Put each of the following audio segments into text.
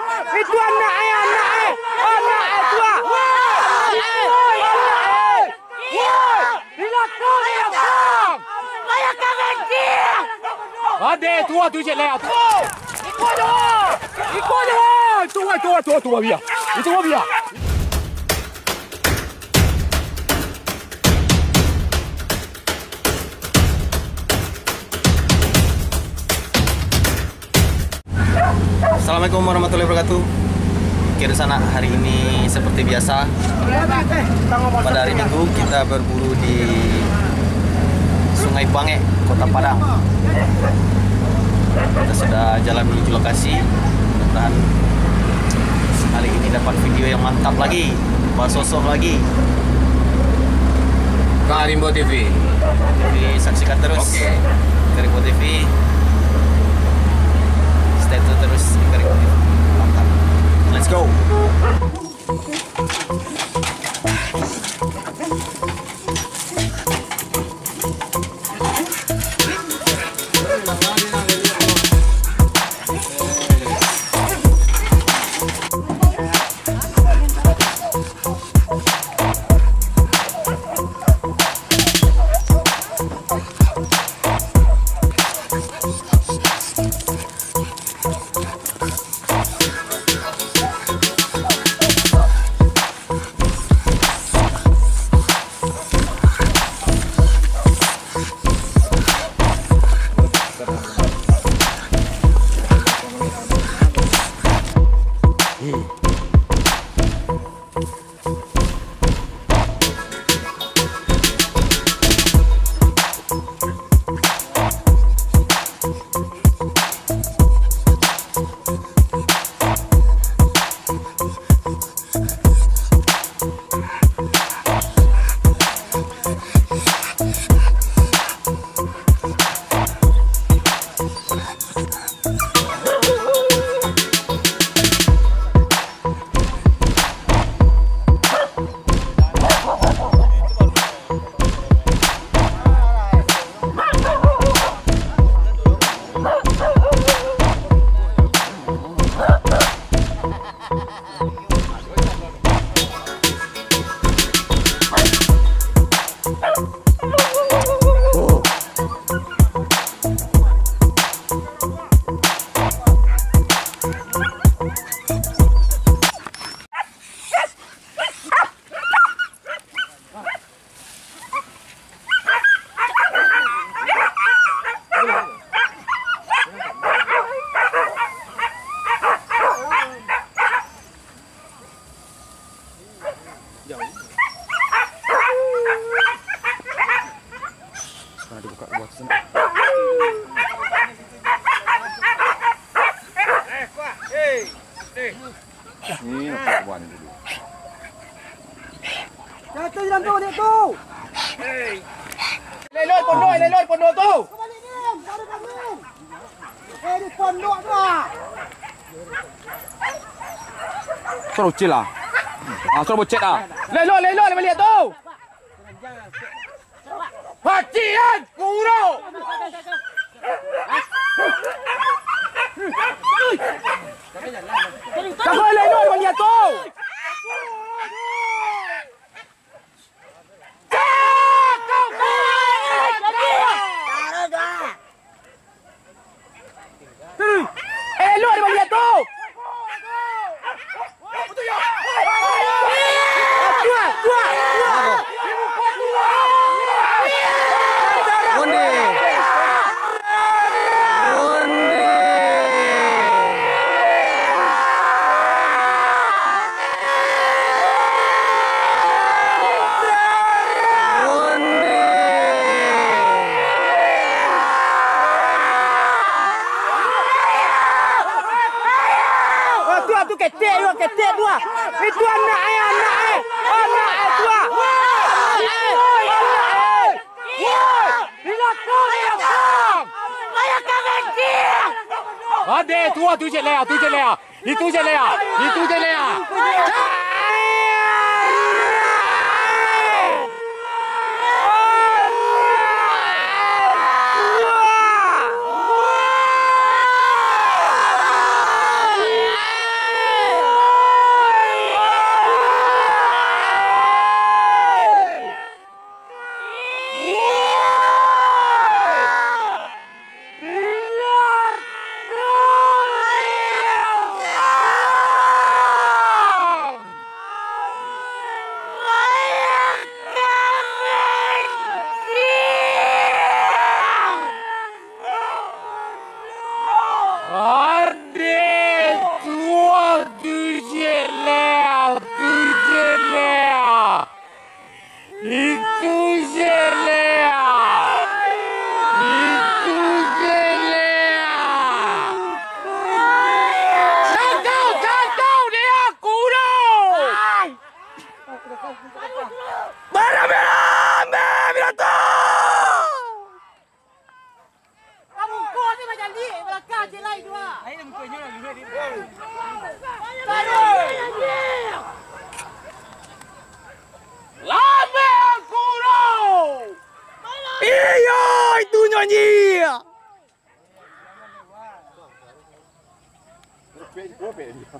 Itu anak tua. Ade, tua tu je leh. Ikut dia. Tua biar. Itu biar. Assalamualaikum warahmatullahi wabarakatuh. Kira sana hari ini seperti biasa. Pada hari Minggu kita berburu di Sungai Bange, Kota Padang. Kita sudah jalan menuju lokasi. Mudah-mudahan kali ini dapat video yang mantap lagi, sosok lagi. Karimbo TV. Jadi saksikan terus. Karimbo TV. Stay tune terus di Karimbo TV. Mantap. Let's go. Dibuka buat senang. Ini kawan dulu. Jatuh dalam tu, dia tu. Leloi pondok tu. Kembali ni, baru bangun. Di pondok tu. Suruh bocil lah. Suruh bocil lah. Leloi balik tu. Hacian, kuro. Jangan leloi balik tu. Leloi balik tu. Tua. Tu ketek dua. Itu anak tua. Ade, tua tu je leh. Itu je leh.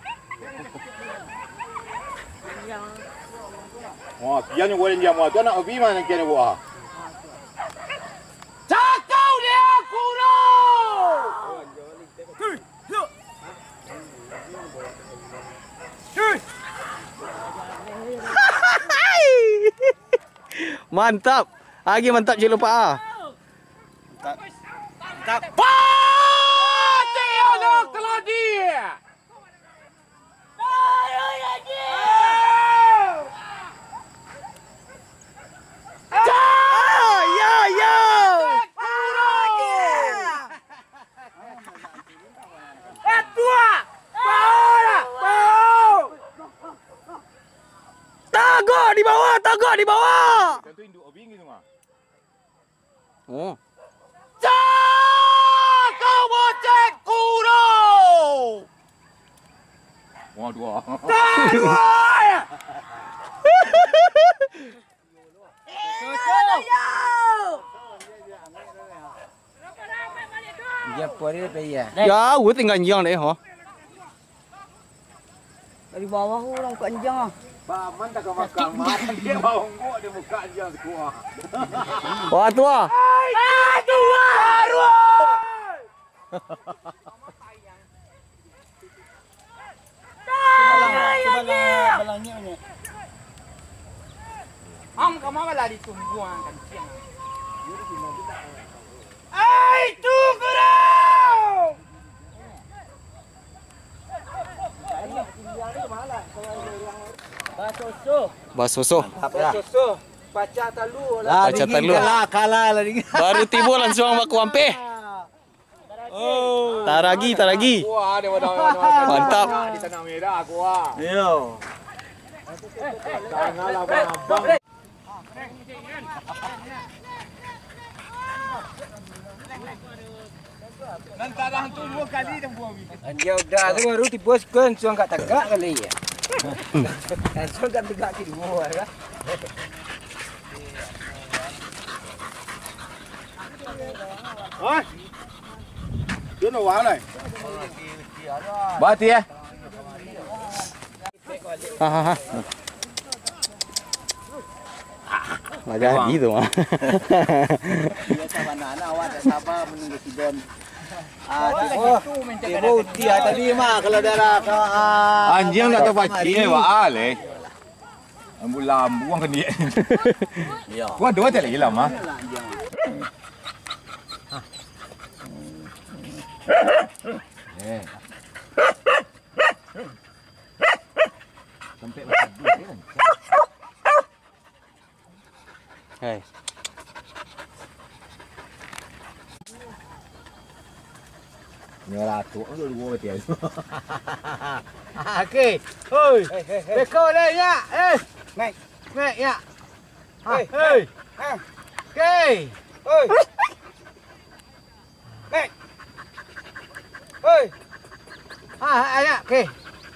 Wah, kian yang boleh dia mau tu nak pergi mana kian yang buat? Cakau dia kuno. Mantap. Lagi mantap je lupa ah. Mantap. Pati anak keladi. Tagak di bawah. Yang tu induk obing gitu mah. Oh. Kau bocet kuno. Wah, dua. Dia pori payah. Ya, gue tinggal yang deh, ho. Dari bawah orang kat anjang ah. Paman tak kau makan makan dia bawang gua dia buka dia sekuah. Wah, tua. Tua. Balangnya ni. Am kamu malah ditungguan kan siang. Ai tu kurang. Basoso. Basoso. Baca talu lah. Baca talu. Kalah lagi. Baru timbul langsung mak kuampe. Oh. Taragi. Wah, dia wadah. Mantap. Di tanah merah gua. Yo. Janganlah abang. Nanti dah hantu 2 kali dah buang. Dia udah tu baru diboskan suang kat tegak kali ya. Suang kat tegak di bawah kan. Oi. Dia nak buat apa? Bati eh. Ha. Nggak jadi tuh mah. Biasa anak awak tak sabar menunggu sidon. Ibu dia tadi mah kalau darah ke Anjing nak tahu pacik wah le. Ambu lambu ang kani. Ya. Gua dua tadi lah mah. Sampai macam tu kan. Hei. Nyala tu tu dua dia. Okey. Hoi. Beko dah ya. Naik ya. Hei. Okey. Hoi. Naik. Hoi. Ya, okey.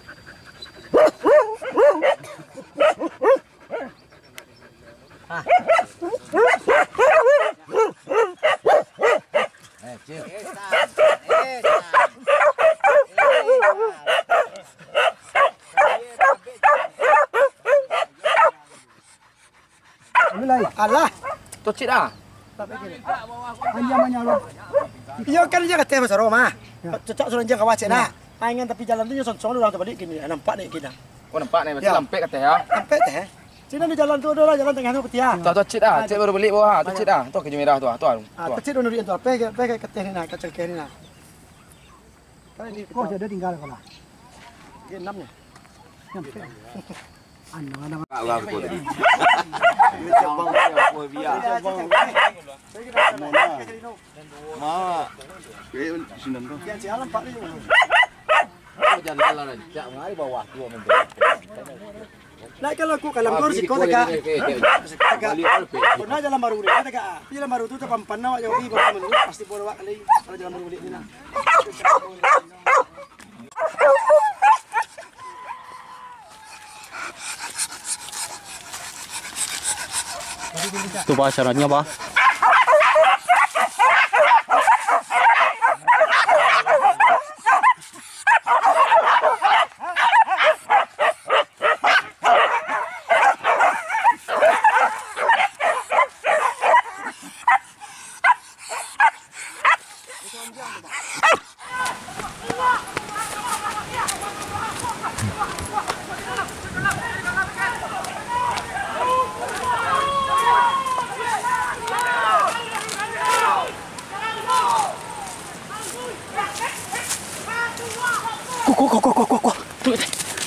Cik. Alah. Tocik dah. Anjang lu. Iya kan dia kata bahasa Roma. Cocok suruh anjang kawat nak. Aingan tapi jalan tu sonsong orang terbalik gini. Nampak ni kita. Kau nampak ni betul lampek kata ya. Sampai teh. Sini di jalan tu adalah jalan tengah tu petia. Tocik dah. Cik baru beli bawah. Tocik dah. Tu keju merah tu. Kecil dulu dia tu. Pe kata ni nak kacang kiri nak. Kalau di kau jadi tinggal kalau. Dia 6 nya. Anu ada. Lah aku tadi. Cabang apa biar. Ma. Ke sinan tu. Yang sialan Pak ni. Jalan lah cak ngai bawah tu menteri. Nah kalau aku kalau kau risiko tegak. Pernah jalan baru ni tegak. Jalan baru tu terpampan awak jauh di bawah menurut pasti bawa kali kalau jalan baru ni nak. Itu bah syaratnya bah. Kok. Tunggu.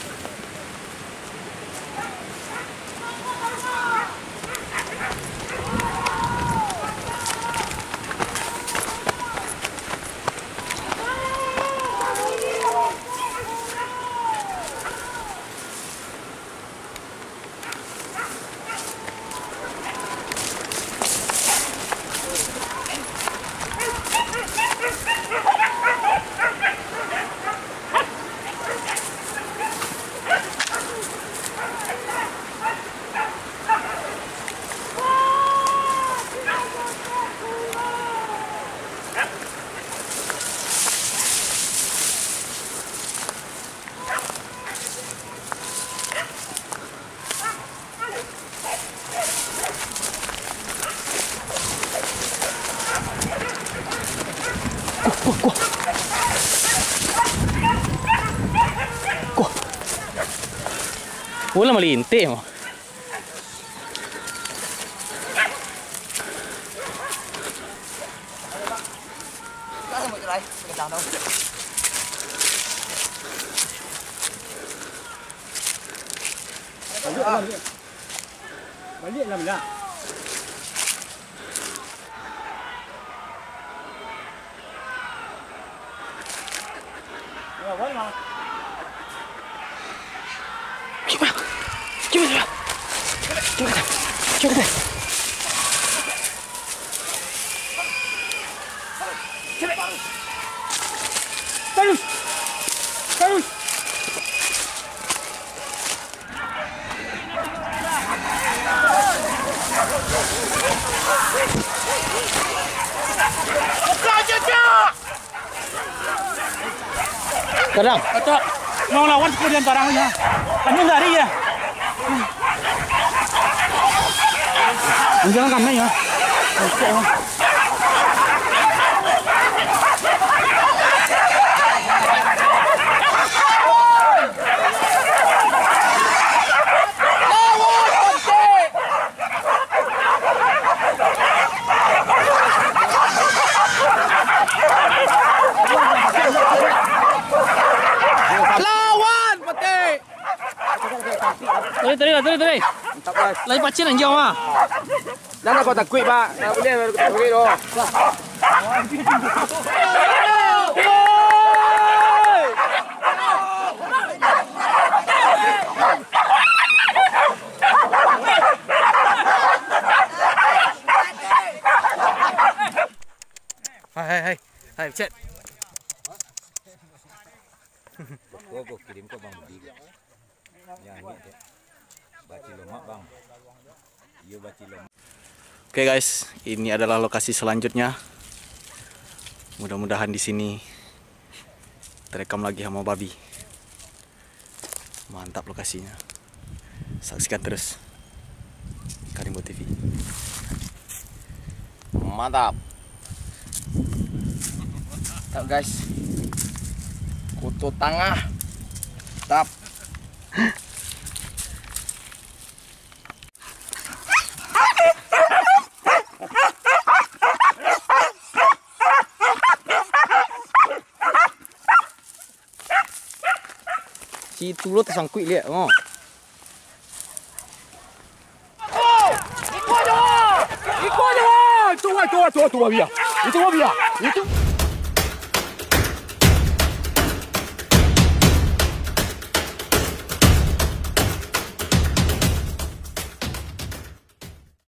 Wala malinti mo. Balik lah bila. Ya, boleh mah. Coba. Terus. Kadang. Atau mau lawan kemudian barangnya. Kami lari ya. Jangan kami ya. Tadi. Lagi pacin anjing mah. Jangan kau takut pak. Tak boleh doh. Hai, chat. Gua kirim ke Bang Budi. Ya ini dia. Baci lemak bang. Iya baci lemak. Oke guys, ini adalah lokasi selanjutnya. Mudah-mudahan di sini terekam lagi sama babi. Mantap lokasinya. Saksikan terus Karimbo TV. Mantap. Mantap guys. Kutu tengah. Mantap. Si tulut tersangkut lihat. Oh. Ikut aja. Itu biar. Itu.